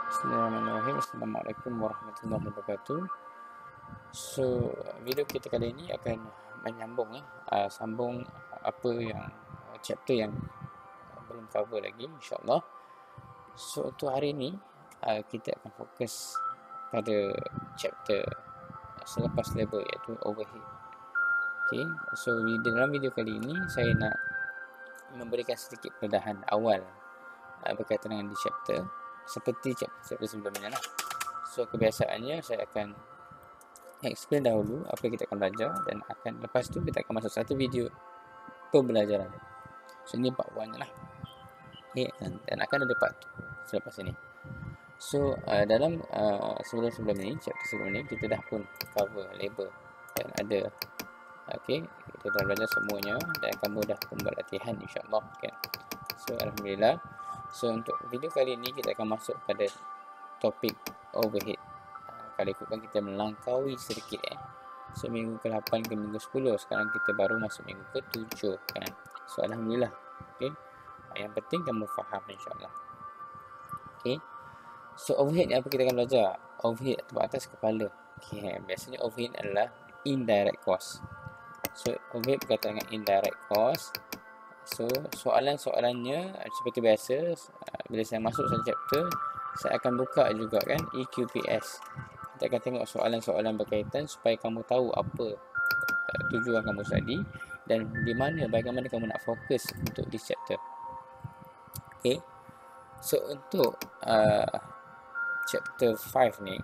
Bismillahirrahmanirrahim. Assalamualaikum warahmatullahi wabarakatuh. So, video kita kali ini akan menyambung sambung apa yang chapter yang belum cover lagi, insyaAllah. So, untuk hari ini kita akan fokus pada chapter selepas label, iaitu overhead. Okay, so dalam video kali ini saya nak memberikan sedikit pendedahan awal berkaitan dengan di chapter seperti chapter sebelumnya lah. So kebiasaannya saya akan explain dahulu apa yang kita akan belajar, dan lepas tu kita akan masuk satu video pembelajaran. So ini part 1 lah. Okay, dan akan ada part 2 selepas ini. So dalam sebelum ini, chapter sebelum ini kita dah pun cover label dan ada. Okay, kita dah belajar semuanya dan akan mudah membuat latihan, insyaAllah kan. So alhamdulillah. So untuk video kali ini kita akan masuk pada topik overhead. Kalau ikutkan kita melangkaui sedikit So minggu ke-8 ke minggu 10, sekarang kita baru masuk minggu ke-7 kan. So alhamdulillah. Okay, yang penting kamu faham, insyaAllah. Okay, so overhead ni apa kita akan belajar? Overhead atau atas kepala. Okay, biasanya overhead adalah indirect cost. So overhead berkaitan dengan indirect cost. So soalan-soalannya seperti biasa, bila saya masuk satu chapter, saya akan buka juga kan EQPS. Kita akan tengok soalan-soalan berkaitan supaya kamu tahu apa tujuan kamu study dan di mana, bagaimana kamu nak fokus untuk di chapter. Okay, so untuk chapter 5 ni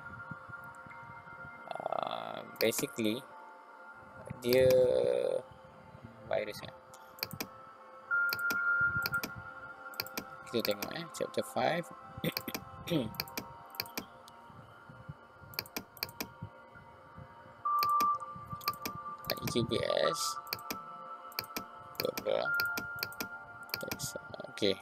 basically dia virusnya. Kita tengok chapter 5. EQPS. Okay,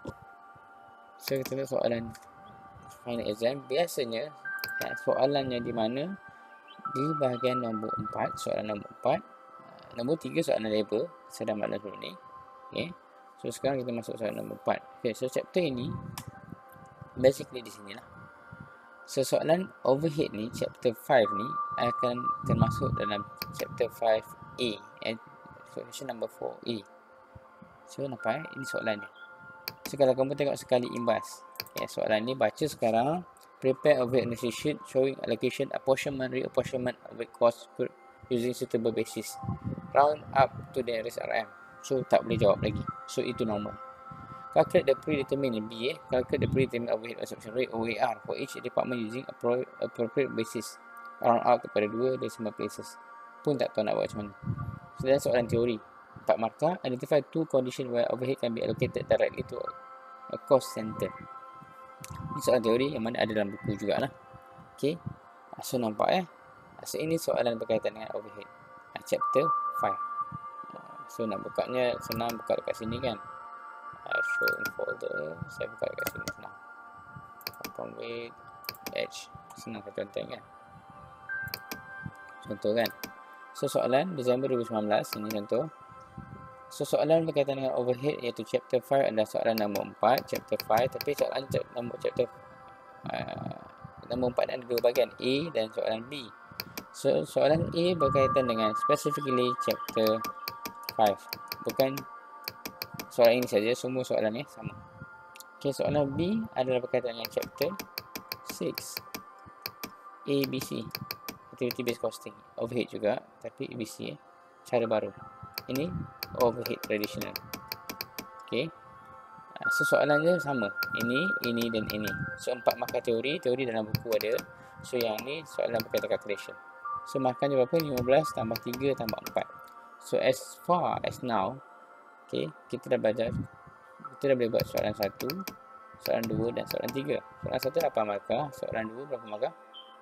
so kita tengok soalan final exam. Biasanya soalannya di mana? Di bahagian nombor 4, soalan nombor 4. Nombor 3 soalan label, saya dah maklum sebelum ni. Okay, so sekarang kita masuk soalan nombor 4. Okay, so chapter ini basically di sini lah. So soalan overhead ni, chapter 5 ni akan termasuk dalam chapter 5A, question number 4A. So nampak ini soalan ni. So kalau kamu tengok sekali imbas, soalan ni baca sekarang. Prepare overhead analysis sheet showing allocation, apportionment, reapportionment overhead cost using suitable basis. Round up to the nearest RM. So tak boleh jawab lagi. So itu normal. Calculate the predetermined B. Calculate the predetermined overhead absorption rate OAR for each department using appropriate basis. Round out kepada 2 decimal places. Pun tak tahu nak buat macam mana. So dan soalan teori 4 markah. Identify 2 conditions where overhead can be allocated directly to a cost center. Ini soalan teori yang mana ada dalam buku jugalah. Okay, so nampak so ini soalan berkaitan dengan overhead chapter 5. So nak bukanya senang, buka dekat sini kan. Show in folder, saya buka dekat sini senang. Open with Edge, senang saya contoh kan. Contoh kan. So soalan Disember 2019, ini contoh. So soalan berkaitan dengan overhead iaitu chapter 5 adalah soalan nombor 4, chapter 5. Tapi soalan chapter nombor 4 ada 2 bahagian, A dan soalan B. So soalan A berkaitan dengan specifically chapter 5. Bukan soalan ini saja, semua soalan ni sama. Okay, soalan B adalah berkaitan dengan chapter 6, ABC, activity based costing, overhead juga, tapi ABC cara baru. Ini overhead traditional. Okay, so soalannya sama, ini dan ini. So 4 markah teori dalam buku ada. So yang ni soalan berkaitan calculation. So markahnya berapa? 15 tambah 3 tambah 4. So as far as now, okay, kita dah belajar, kita dah boleh buat soalan 1, soalan 2 dan soalan 3. Soalan 1 8 markah, soalan 2 berapa markah?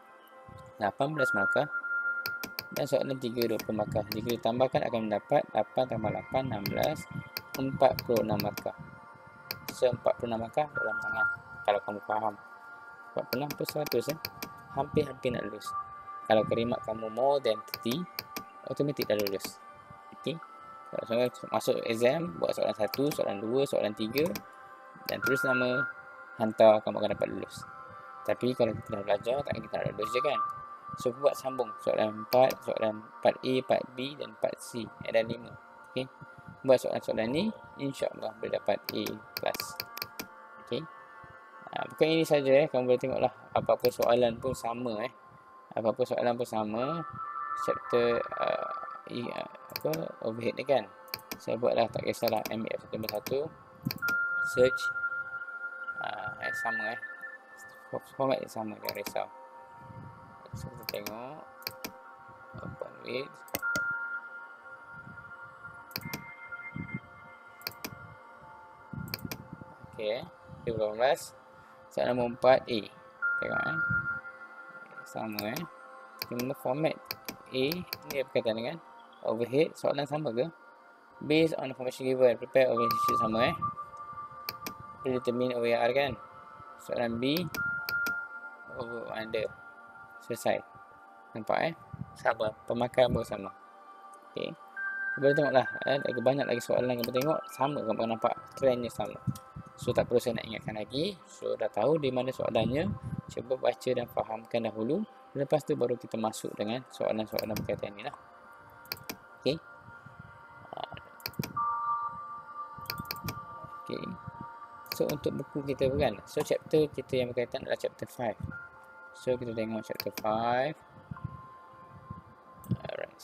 18 markah. Dan soalan 3 20 markah. Jika ditambahkan akan mendapat 8 tambah 8 16, 46 markah. So 46 markah dalam tangan kalau kamu faham. 46 per 100 hampir-hampir nak lulus. Kalau kerimat kamu more than 30, automatik dah lulus. Okay, kalau masuk exam, buat soalan 1, soalan 2, soalan 3 dan tulis nama, hantar, kamu akan dapat lulus. Tapi kalau kita dah belajar, takkan kita nak reduce je kan. So, buat sambung soalan 4, soalan 4A, 4B dan 4C. Ada 5. Okay. Buat soalan-soalan ni, insyaAllah boleh dapat A+. Okay. Bukan ini saja kamu boleh tengoklah apa-apa soalan pun sama Apa-apa soalan pun sama. Chapter overhead ni kan. Saya buatlah, tak kisahlah, MF1 search sama format yang sama, jangan risau. So kita tengok open with okay, 2018 soalan nombor 4A. Tengok sama Kena format A ni berkaitan dengan overhead. Soalan sama ke? Based on information given, prepare overhead sheet sama Determine OER kan. Soalan B over under. Selesai. Nampak sama, pemakaian pun sama. Okay. Boleh tengoklah lagi banyak lagi soalan yang kita tengok sama, kamu nampak trendnya sama. So tak perlu saya nak ingatkan lagi. So dah tahu di mana soalannya, cuba baca dan fahamkan dahulu. Lepas tu baru kita masuk dengan soalan-soalan berkaitan ni lah. Okay. Okay. So untuk buku kita kan, so chapter kita yang berkaitan adalah chapter 5. So kita tengok chapter 5. Alright.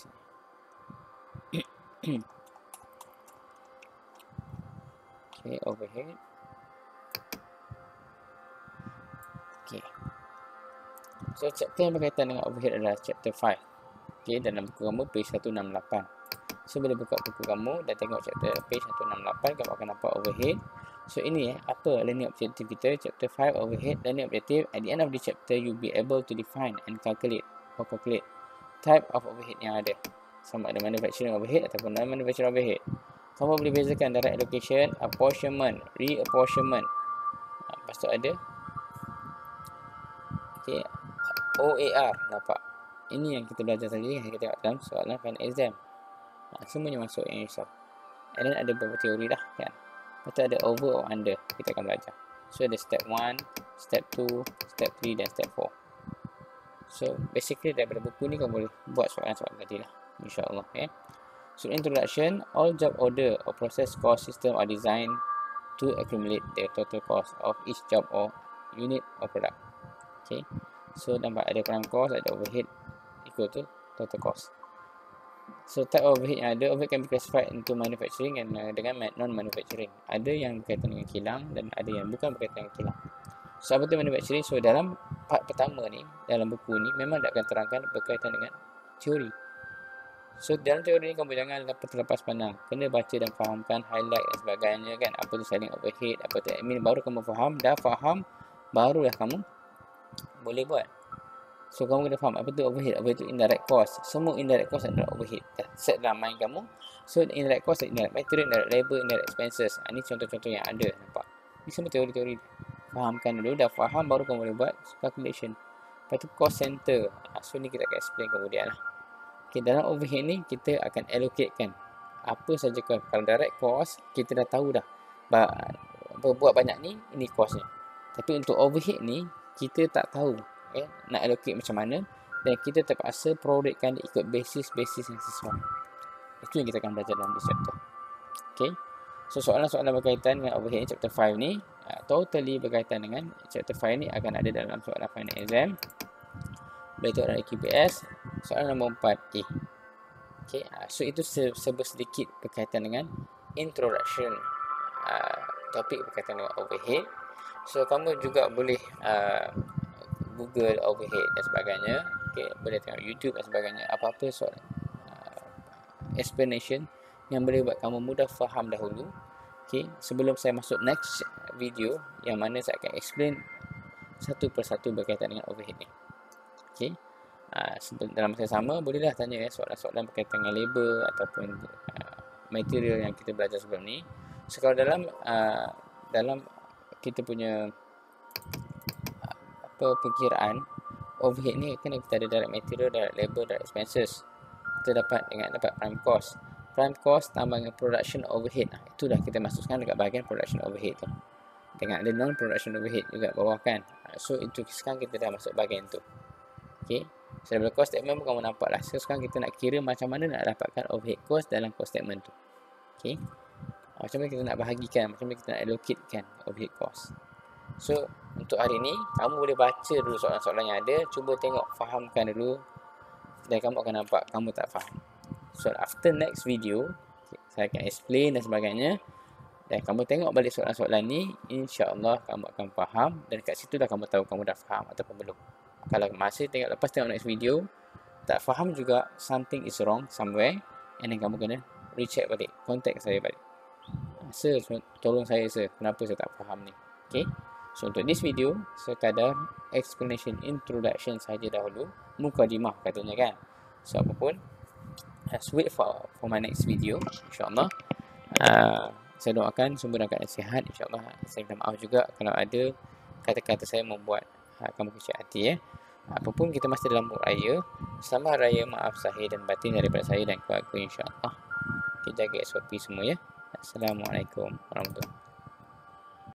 Okay, overhead. Okay. So chapter yang berkaitan dengan overhead adalah chapter 5. Okay, dalam buku kamu page 168. So bila buka buku kamu dan tengok chapter page 168, kamu akan nampak overhead. So ini apa learning objective kita, chapter 5 overhead. Learning objective, at the end of the chapter you'll be able to define and calculate type of overhead yang ada, sama ada manufacturing overhead ataupun non manufacturing overhead. Kamu boleh bezakan direct allocation, apportionment, reapportionment. Lepas tu ada okay, OAR. Nampak, ini yang kita belajar tadi, yang kita tengok dalam soalan final exam. Semuanya masuk yang risau. And then ada beberapa teori dah kan. Lepas tu ada over or under, kita akan belajar. So ada step 1, step 2, step 3 dan step 4. So basically daripada buku ni kamu boleh buat soalan-soalan tadi lah, insyaAllah. So introduction, all job order or process cost system are designed to accumulate the total cost of each job or unit or product. Okay. So nampak ada prime cost, ada overhead equal to total cost. So type of overhead yang ada, overhead can be classified into manufacturing dan dengan non-manufacturing. Ada yang berkaitan dengan kilang dan ada yang bukan berkaitan dengan kilang. So apa tu manufacturing? So dalam part pertama ni, dalam buku ni memang tak akan terangkan berkaitan dengan teori. So dalam teori ni kamu jangan terlepas pandang. Kena baca dan fahamkan, highlight dan sebagainya kan. Apa tu selling overhead, apa tu admin, baru kamu faham. Dah faham, barulah kamu boleh buat. So kamu kena faham apa tu overhead. Overhead tu indirect cost. Semua indirect cost adalah overhead. Set dalam mind kamu. So indirect cost, indirect material, indirect labor, indirect expenses. Ini contoh-contoh yang ada, nampak. Ini semua teori-teori. Fahamkan dulu, dah faham baru kamu boleh buat calculation. Lepas tu cost center. So ni kita akan explain kemudian lah. Okay, dalam overhead ni kita akan allocatekan apa saja cost. Kalau direct cost kita dah tahu dah. Buat banyak ni, ini costnya. Tapi untuk overhead ni kita tak tahu nak allocate macam mana, dan kita terpaksa proratekan dia ikut basis yang sesuai. Itu yang kita akan belajar dalam this chapter. Okay. So soalan-soalan berkaitan dengan overhead ni, chapter 5 ni totally berkaitan dengan chapter 5 ni, akan ada dalam soalan final exam. Boleh tengok dalam QPS soalan nombor 4A. Okay. So itu sedikit berkaitan dengan introduction topik berkaitan dengan overhead. So kamu juga boleh Google overhead dan sebagainya. Okay, boleh tengok YouTube dan sebagainya. Apa-apa soalan explanation yang boleh buat kamu mudah faham dahulu. Okay, sebelum saya masuk next video yang mana saya akan explain satu persatu berkaitan dengan overhead ni. Okay, dalam masa sama bolehlah tanya soalan-soalan berkaitan dengan labor ataupun material yang kita belajar sebelum ni. So kalau dalam kita punya perkiraan overhead ni, kan kita ada direct material, direct labor, direct expenses. Kita dapat prime cost. Prime cost tambah dengan production overhead. Itulah kita masukkan dekat bahagian production overhead tu. Dengan ada non production overhead juga bawah kan. So itu sekarang kita dah masuk bahagian tu. Okay. So daripada cost statement pun kamu nampak lah. So sekarang kita nak kira macam mana nak dapatkan overhead cost dalam cost statement tu. Okay. Macam mana kita nak bahagikan, macam mana kita nak allocatekan overhead cost. So untuk hari ni kamu boleh baca dulu soalan-soalan yang ada, cuba tengok, fahamkan dulu, dan kamu akan nampak kamu tak faham. So after next video saya akan explain dan sebagainya, dan kamu tengok balik soalan-soalan ni, insya-Allah kamu akan faham, dan kat situ dah kamu tahu kamu dah faham ataupun belum. Kalau masih lepas tengok next video tak faham juga, something is wrong somewhere, and then kamu kena recheck balik, contact saya balik. Sir, tolong saya sir, kenapa saya tak faham ni. Okay. So untuk this video sekadar explanation introduction saja dahulu, mukadimah katanya kan. So apapun, let's wait for my next video, insyaAllah. Saya doakan semua dalam keadaan sihat, insyaAllah. Saya minta maaf juga kalau ada kata-kata saya membuat kamu kecil hati. Apapun, kita masih dalam mood raya. Selamat raya, maaf zahir dan batin daripada saya dan keluarga, insyaAllah. Kita jaga SOP semua ya. Assalamualaikum warahmatullahi wabarakatuh.